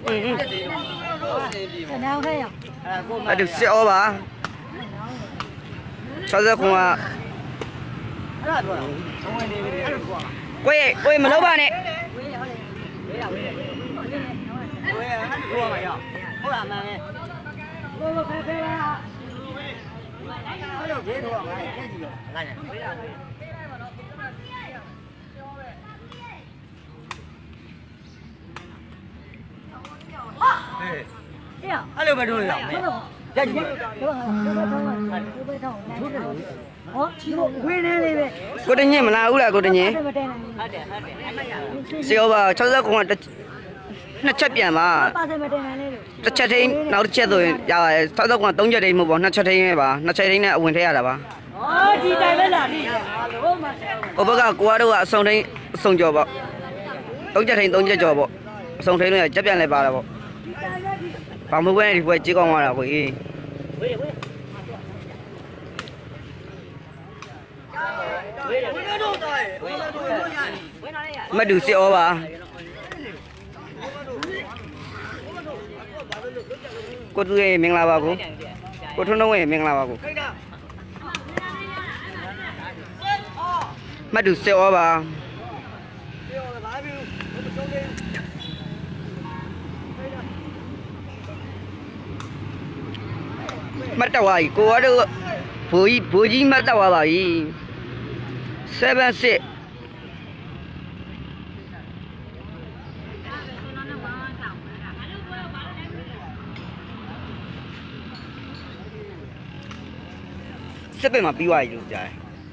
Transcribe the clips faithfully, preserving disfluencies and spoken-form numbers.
nào hay à? À được xe ô bà. Sao giờ không à? Quay quay mà nấu bà này. Alo bà đuổi à? Dạ gì? Cô định nhỉ mà nào là cô định nhỉ? Siêu bà cháu ra cũng là nó chấp nhận mà. Nó chấp thì nó chết rồi. Giờ cháu ra cũng là tống giờ đi một bọn nó chấp thì bà nó chấp thì nó quên thế à bà. Cô bác cả cô đâu ạ xong đấy xong cho bà. Tống chấp thì tống chấp cho bà. Xong thế này chấp nhận lại bà là bà. Bà mới quen thì quay chỉ còn là quỷ. Mà được siêu bà. Cô tu nghe mình là bà cô. Cô thôn đông nghe mình là bà cô. Mà được siêu bà. Mất đầu rồi, cô ở đâu? Phụ phụ gì mất đầu rồi? Seven six. Seven mà bị hoài rồi trời.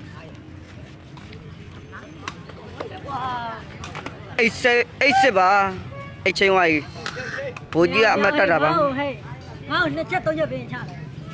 Eight se eight se ba. Eight trên hoài. Phụ gì à mất đầu ba. Ngao nó chết tôi giờ về chả.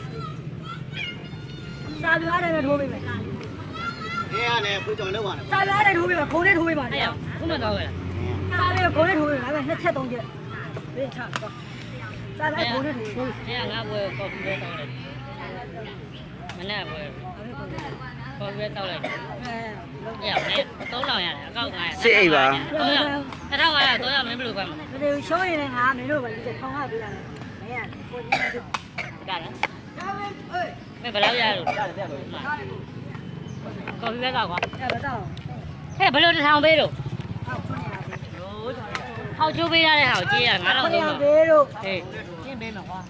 Sao đưa đây là thua mình. Nè nè, cô chồng đâu mà. Sao đưa đây thua mình mà cố đến thua mình mà. Không được rồi. Sao đây cố đến thua mình mà nó chết tôi giờ. Về chả. Sao đây cố đến thua. Nè ngao vừa có vừa tao này. Mà nè vừa. Có vừa tao này. Dẻo nè, tối nào nhỉ? Câu ngày. Sẽ bà. Tối nào. Cái thằng này tối nào mới được không? Cái số này này hả? Mình đâu phải không hả bây giờ. Cả đó. Mày phải lao ra rồi. Có biết đâu không? Thế phải lao đi thang bê rồi. Hậu chú bê ra đây hảo chi à? Ngã đâu rồi. Không bê rồi. Thì trên bê mà qua.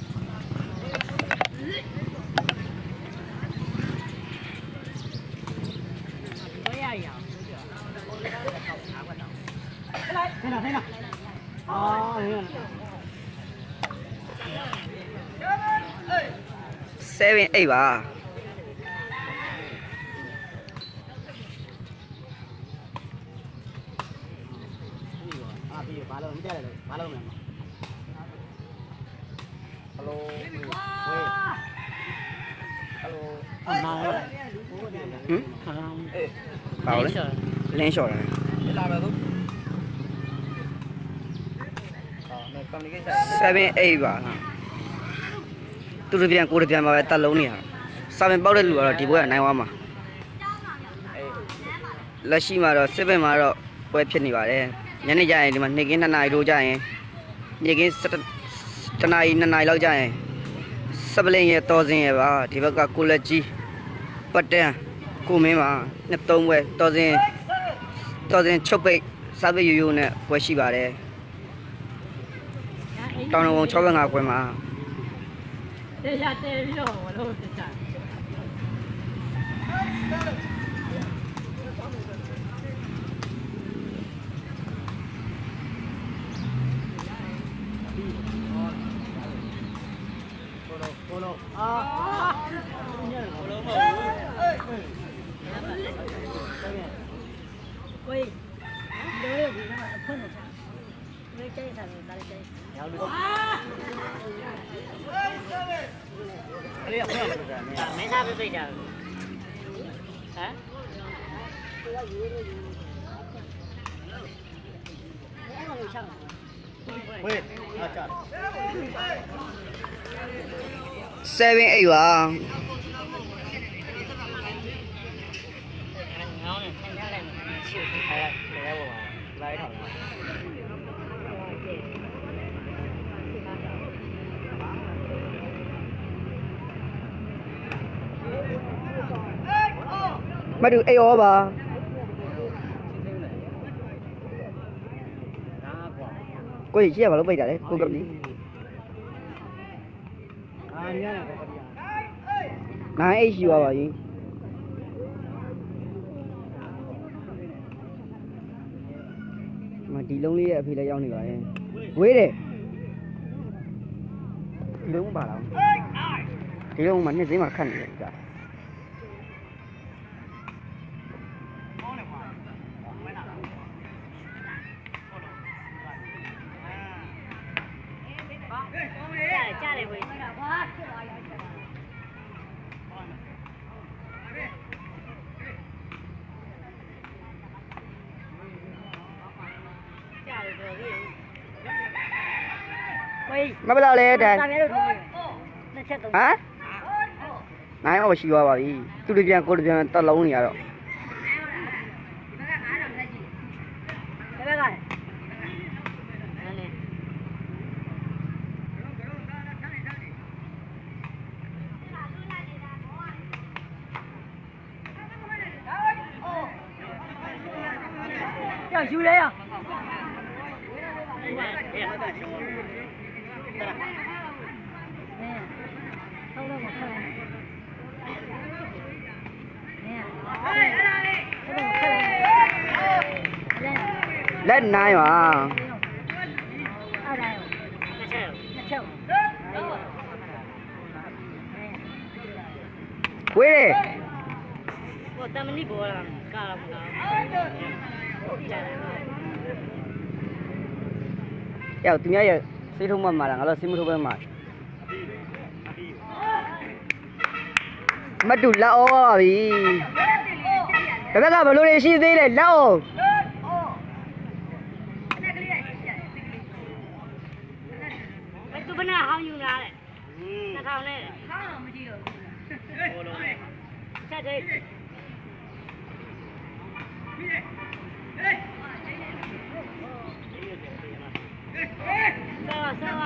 Thế nào thế nào? Seven eight bà. Ừ? Bảo đấy. Lên sổ này. Seven eight bà. Tôi đi cô đi mà ta lâu nè. Sao mình bao nhiêu rồi thì bữa nay qua mà. Là xí mà rồi seven mà rồi quay phim này bà đây. Nhà này dài thì mà này cái này đồ dài. Này cái này này lâu dài. Sắp lên ये तो ज़िंगे बा ठीक है कुलची पट्टे कुमे माँ ने तो मुझे तो ज़िं तो ज़िं छुपे सभी यूं ने वैसी बारे टाउन वो छुपे ना कोई माँ Ôi, đứa gì nó mà phân được sao? Lấy chơi thằng ta lấy chơi. Mấy sao bây giờ? Hả? seven eight bà. မတူအေးရောပါကိုကြီးရှိရဘာလို့ပိတ်တာလဲကိုကပ်လီအာညရပါနိုင်အိတ်ရှိပါပါကြီးမဒီလုံးလေးရဲ့အဖေလည်းရောက်နေပါရဲ့ဝေးတယ်ဒီလုံးမပါလားဒီလုံးမှာနှစ်သိန်းမှာခတ်နေတယ်ကြာကြားတယ်ဝေးမဘလောက်လဲတန်းစာများလို့ထိုးနှစ်ချက်သုံးဟမ်နိုင်အောင်ရှိသွားပါပြီသူတို့ပြန်ကိုတို့ပြန်တက်လုံးနေရတော့ဘယ်ဘက်ကလဲ要修嘞呀！ လက်နိုင်ပါဝေးတယ်ဟိုတမနီဘောလားကားလားကြားတယ်ယောက်သူများရဲ့စေးထုံးမမှာလားငါတို့စေးမထုံးပဲမှာမတူလက်အောပါပြီဘယ်ဘက်ကဘလို့တွေရှိသေးလဲလက်အောသူဘနာဟောင်းယူလာတဲ့နှစ်ထောင်နဲ့ဟောင်းတော့မကြည့်တော့ဘူးဆက်တယ်ဆောဆောဆော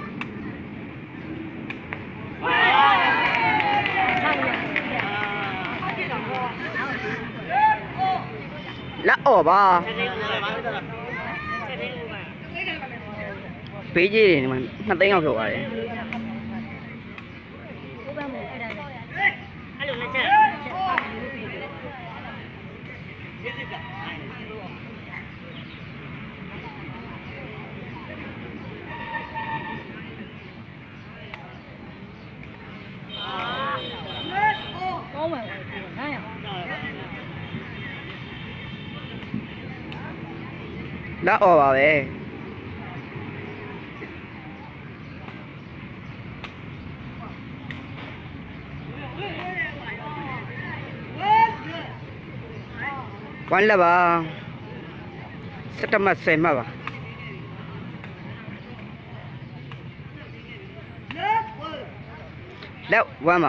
လက်အောပါပေးကြီးတွေဒီမှာနှစ်သိန်းလောက်ထုတ်ပါတယ်အဲ့လိုနဲ့ချက်ကောင်းပါလားနိုင်ရလက်အောပါပဲဝမ်းလက်ပါစက်တမတ်ဆယ်မှတ်ပါလက်ဝမ်းပါ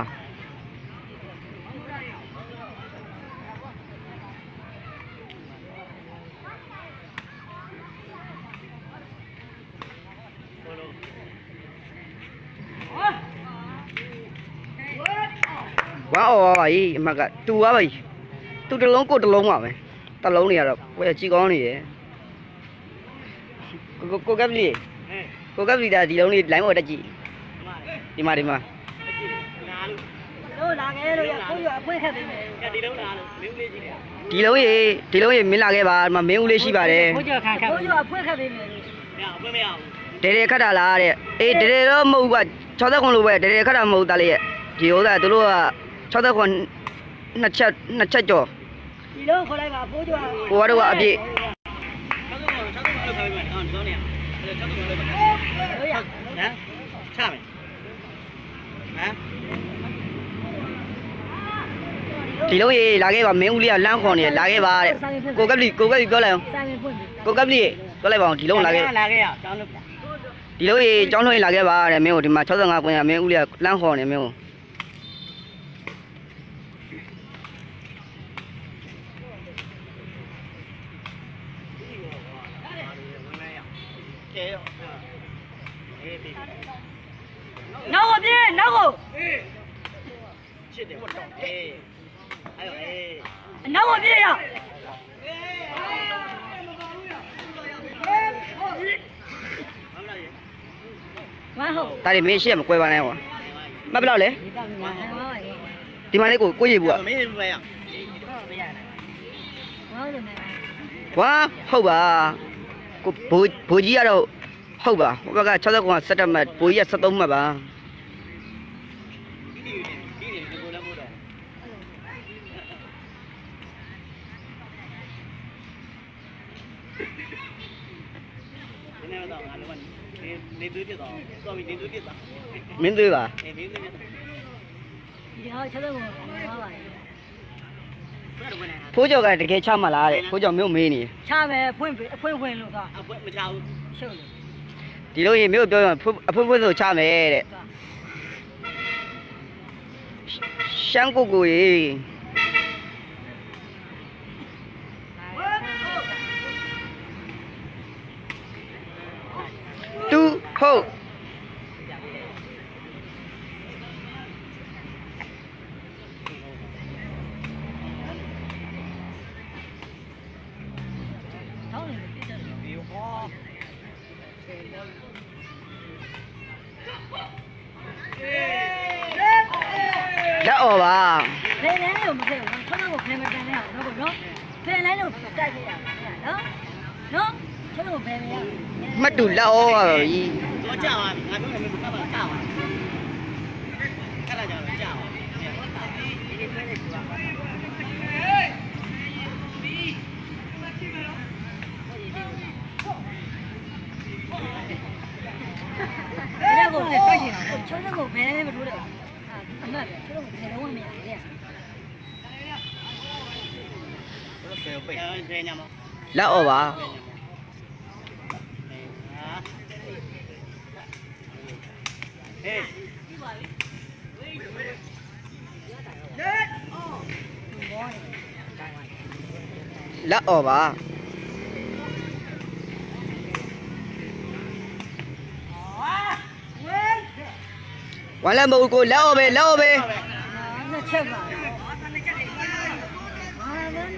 ဝမ်းအောပါပါကြီးအမကတူပါပါကြီးတူတစ်လုံးကိုတစ်လုံးပါပဲတစ်လုံးနေရတော့ကိုယ်ကြည်ကောင်းနေတယ်ကိုကိုကပ်လီကိုကပ်လီဒါဒီလုံးလေးလိုင်းပေါ်တက်ကြည့်ဒီမှာဒီမှာတို့လာခဲ့လို့ရကိုရအခွင့်ခက်သေးမယ်ဒီလုံးလားလို့မင်းလေးကြီးတယ်ဒီလုံးရေဒီလုံးရေမင်းလာခဲ့ပါဒီမှာမင်းဦးလေးရှိပါတယ်ဘိုးကျော်ခါခါကိုရအခွင့်ခက်သေးမယ်။ညအပွင့်မရဘူးဒေဒေခတ်တာလားတဲ့အေးဒေဒေတော့မဟုတ်ဘူးက၆၀ခွန်လိုပဲဒေဒေခတ်တာမဟုတ်တာလေးရဲ့ဒီဥစ္စာသူတို့က၆၀ခွန်နှစ်ချက်နှစ်ချက်ကျော်ဒီလုံးခေါ်လိုက်ပါဘိုးကျော်ကိုကတော့ကအပြည့်။၆၀ခွန်၆၀ခွန်လောက်ခိုင်းမယ်။အော်ဒီကောင်းနေရ။အဲ၆၀ခွန်လောက်ပဲတို့ရ။ဟမ်ချမယ်။ဟမ်ဒီလုံးရေလာခဲ့ပါမင်းဦးလေးကလမ်းခေါ်နေလာခဲ့ပါတဲ့ကိုကပ်လီကိုကပ်လီပြောလိုက်အောင်ဆိုင်ဝင်ဖွင့်ပြီကိုကပ်လီပြောလိုက်ပါအောင်ဒီလုံးလာခဲ့လာခဲ့ရ။ကျောင်းလို့ဒီလုံးရေကျောင်းလုံးရေလာခဲ့ပါတဲ့မင်းကိုဒီမှာ၆၅ခွန်ရမင်းဦးလေးကလမ်းခေါ်နေမင်းကိုကဲရော။အေးပြီနောက်ကိုပြေးနောက်ကို။ချစ်တယ်ဟုတ်တော့။အေး။အဲ့ရောအေးနောက်မပြေးရမဟုတ်ဒါတွေမင်းရှေ့မကွဲပါနဲ့ကွာမဘယ်လောက်လဲဒီမှာလေးကိုကိုရေဘူးကမင်းလည်းပဲရဝါဟုတ်ပါကိုဘိုးဘိုးကြီးကတော့ဟုတ်ပါဟိုဘက်က၆၉စက်တမတ်ဘိုးကြီးက၁၃မှတ်ပါနေသွေးပြစ်သွားတော်ပြီနေသွေးပြစ်သွားမင်းသွေးပါနေမင်းသွေးပြစ်သွားဒီဟာချက်တော့ဘာပါလဲဖိုးကြော်ကတကယ်ချမှလားတဲ့ဖိုးကြော်မြို့မေးနေချမယ်ဖွင့်အဖွင့်ဖွင့်လို့သာအပွဲမချဘူးရှုပ်လို့ဒီလိုရင်မြို့ပြောရင်အဖွင့်ဖွင့်ဆိုချမယ်တဲ့ရှမ်းကိုကိုရေတူဟုတ်လက်အော်ပါဖယ်လန်းလို့မဖယ်ဘူးချက်တော့ကိုဖယ်မတန်နဲ့တော့နော်ဖယ်လန်းလို့တိုက်ခဲ့ရနော်နော်ချက်တော့ဖယ်မရမှတ်တူလက်အော်ပါပြီတော့ကြာပါငါတို့လည်းမကပါကြာပါခက်လာကြတော့ကြာပါအဲ့ဒါကိုလည်းတိုက်ချင်တာချက်တော့ကိုဖယ်လန်းလည်းမထိုးတယ်အမှတ်ချက်တော့ဖယ်လုံးဝမရဘူးလေတော့ဆယ်ပိတ်အဲညမလက်အော်ပါဟေးလက်အော်ပါဝမ်းလက်မဟုတ်ကိုလက်အော်ပဲလက်အော်ပဲနှစ်ချက်ပါဟာမင်းဟေး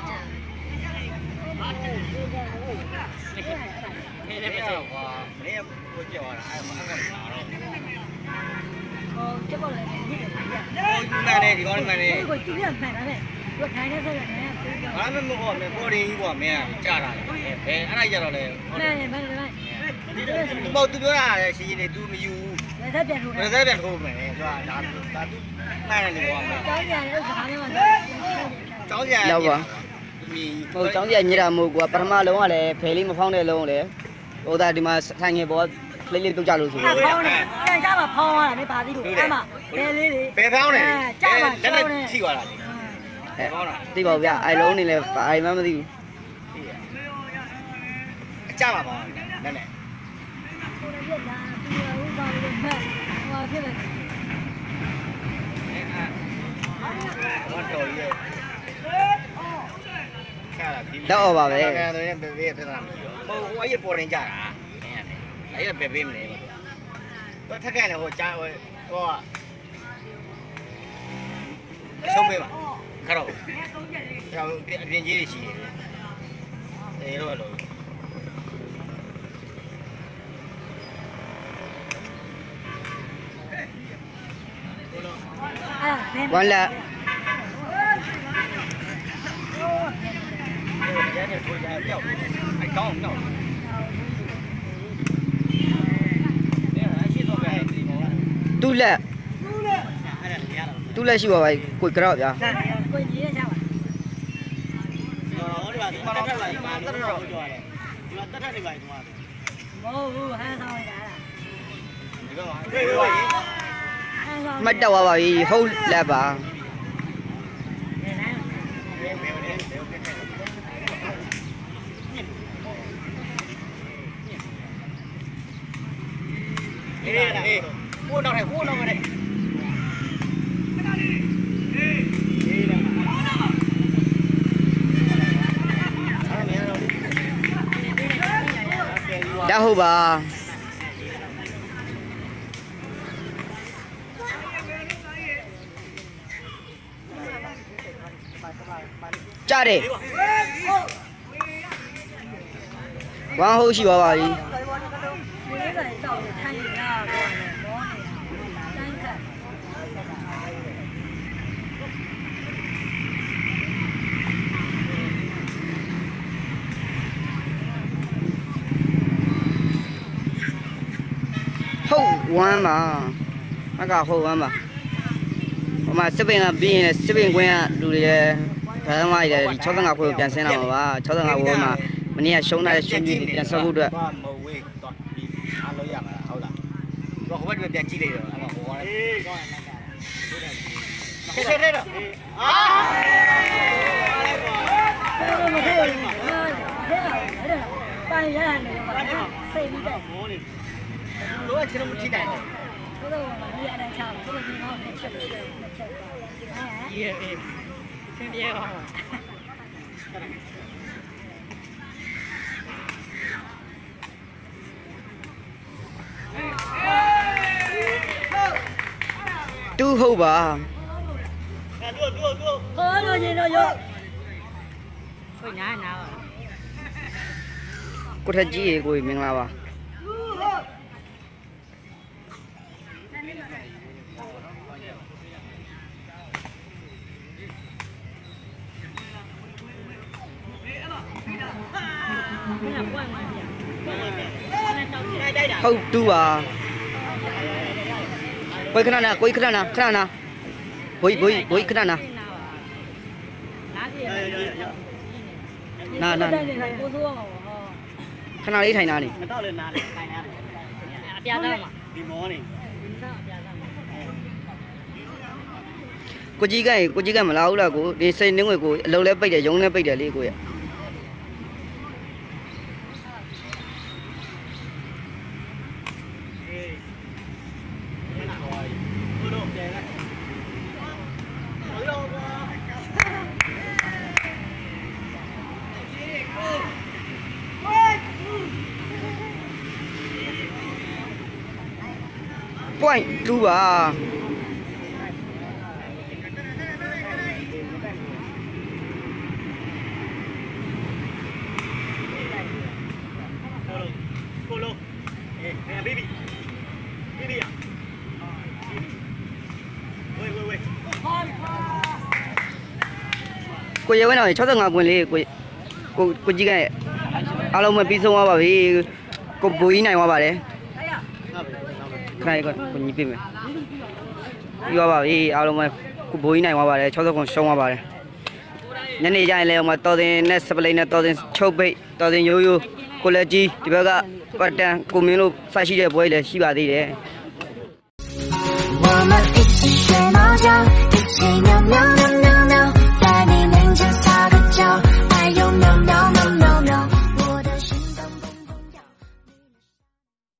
လည်းမဆောက်ကွာမင်းကိုကြောက်ရတာအဲ့မှာအဲ့ကောင်လာတော့ဟိုချက်ပေါ်လည်းညစ်တယ်ပြဟိုမှန်တယ်ဒီကောင်မှန်တယ်ကိုကြည့်ရမှန်တာလေသူထိုင်နေဆိုရင်လည်းပြေးကြဘာမှမဟုတ်ဘူးပေါ်ရင်းကွာမင်းကကြာတာလေဘယ်အဲ့ဒါကြတော့လေမှန်တယ်မှန်တယ်မှန်သူပေါ့သူပြောတာလေရှင်းရှင်းလေး तू မယူတယ်လက်ပြန်ထိုးဘတယ်ယ်သက်ပြန်ထိုးမယ်သူကဒါဒါ तू မှန်တယ်လေကွာမင်းကျောင်းပြန်လို့စကားမျိုးမှာကျောင်းကြရလောက်ပါမီဟိုចောင်းကြီးညစ်တာမဟုတ်ကွာပထမလုံးကလည်းဖယ်လေးမဖောင်းတဲ့လုံးလေဟိုဒါဒီမှာဆိုင်ငယ်ပေါ်ကလေးလေးတုတ်ကြလို့ဆိုအဲ့ဖောင်းတယ်ပြန်ကြမှာဖောင်းရတာလေပါသေးလို့အဲ့မှာဘယ်လေးလေးဘယ်ဖောင်းလဲကြမှာလက်ကျောင်းနဲ့နဲ့ထိသွားတာလေအဲသိပါဘူးဗျအိုင်လုံးနေလဲအိုင်မှမသိဘူးအကြမှာပါလက်နဲ့ကိုယ်လည်းပြလာသူကဥပ္ပါလို့မှတ်ဟိုဖြစ်တယ်ဘာတော်ကြီးရဲ့ခါလာဒီလက်အော်ပါပဲအဲ့ဒါဆိုရင်ဘယ်ဘယ်ပြဿနာမရှိဘူးဟိုဟိုအဲ့ပေါ်ရင်ကြတာနင်းရတယ်အဲ့ဒါဘယ်ဘယ်မလဲဘာထက်ကန်လဲဟိုကြားဟိုဟိုဆုံးပေးပါခါတော့ကျောင်းအပြင်ကြီးတွေရှိတယ်အဲတော့လို့အဲ့ဘယ်ဝမ်းလက်ရဲရဲထိုးကြပြောက်အဲကောင်းတော့နေရာရှိတော့ပဲဒီမောတူလက်အဲ့ဒါရတာတူလက်ရှိပါပါကိုကြောက်ဗျာကိုကြီးရချပါဟောဒီမှာဒီမှာတက်လာဒီမှာတက်တော့ပြောရတယ်ဒီမှာတက်တက်နေပါဒီမှာမဟုတ်ဘူးဟန်ဆောင်ရတာဒီကောင်ဟေးဟေးဟန်ဆောင်မှတ်တက်သွားပါပြီဟုတ်လက်ပါဟေးဟေးဘိုးတော့ဟဲ့ဘိုးတော့ဟဲ့တက်ဟုတ်ပါကြားတယ်ဝမ်းဟုတ်ရှိပါပါကြီးဟုတ်ဝမ်းပါအကဟုတ်ဝမ်းပါဟိုမှာစစ်ပင်ကပြီးရင်စစ်ပင်ကွင်းကလူတွေရဲ့ဒါမှမဟုတ်ဒီ၆၅ခွဲကိုပြန်ဆင်းလာမှာပါ၆၅ခွဲမှာမနေ့ကရှုံးတဲ့ရှင်ကြီးပြန်ဆက်ဖို့အတွက်မဝေးတော့ဒီအားလို့ရမှာဟုတ်လားတော့ဟိုဘက်ပြန်ကြည့်လိုက်တော့အဲ့တော့ဟိုကလည်းအေးကောင်းတယ်ခဲခဲခဲတော့အာမဟုတ်ဘူးဟဲ့ဟဲ့ပိုင်ရတယ်ပါစိတ်ပြီးတော့မိုးနေလို့ကချင်းမထိနိုင်ဘူးဘယ်လိုလဲဒီအတိုင်းချာဘယ်လိုဒီတော့နဲ့ချက်ချက်နဲ့ချက်ပါဟာရေအေးသင်ပြေကောင်းတူးဟုတ်ပါအဲ့တို့တို့တို့ဟောလို့ရှင်တော့ရောကိုညာနာပါကိုထက်ကြီးရေကိုမင်္ဂလာပါဘယ်ကွက်မှာပြဟုတ်တူပါကိုခဏနာကိုခဏနာခဏနာဘိုးဘိုးဘိုးခဏနာနားပြေနာနာကိုဆိုးအောင်ဟောခဏလေးထိုင်နာနေမတော့လည်းနားလေခိုင်းရအပြာတော့မှာဒီမောနေအပြာတော့မှာကိုကြီးကကိုကြီးကမလာဘူးလားကိုဒီစိတ်နှင်းငွေကိုအလုံးလဲပိတ်တယ်ရုံးလဲပိတ်တယ်လေကိုရ point တူပါကိုလုံးအေးဘေဘီဘေဘီရဝေးဝေးဝေးကိုရဲဝင်းတော်၆၅ကွင်းလေးကိုကိုကိုကြီးကအားလုံးမပြီးဆုံးသွားပါပြီကိုဘူကြီးနိုင်သွားပါတယ်ခဏလေးကိုညီပြမယ်ပြီးသွားပါပြီအားလုံးမကိုဘူကြီးနိုင်သွားပါတယ်၆၀ကွင်းရှုံးသွားပါတယ်ညနေကျရင်လည်းဟိုမှာတော်တင်နဲ့စပလိန်နဲ့တော်တင်ချုပ်ပိတ်တော်တင်ရိုးရိုးကိုလက်ကြီးဒီဘက်ကပတ်တန်ကိုမင်းတို့စိုက်ရှိတဲ့ပွဲလည်းရှိပါသေးတယ်